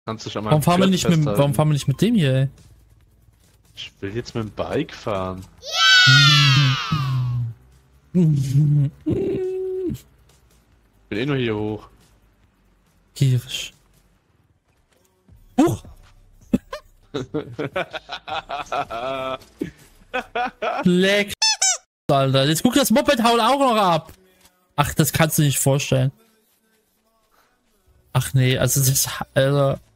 Kannst du schon mal Warum fahren wir nicht mit dem hier, ey? Ich will jetzt mit dem Bike fahren. Girisch. Ich will eh nur hier hoch. Huch! Leck. Alter, jetzt guck, das Moped haut auch noch ab. Ach, das kannst du nicht vorstellen. Ach nee, also das, also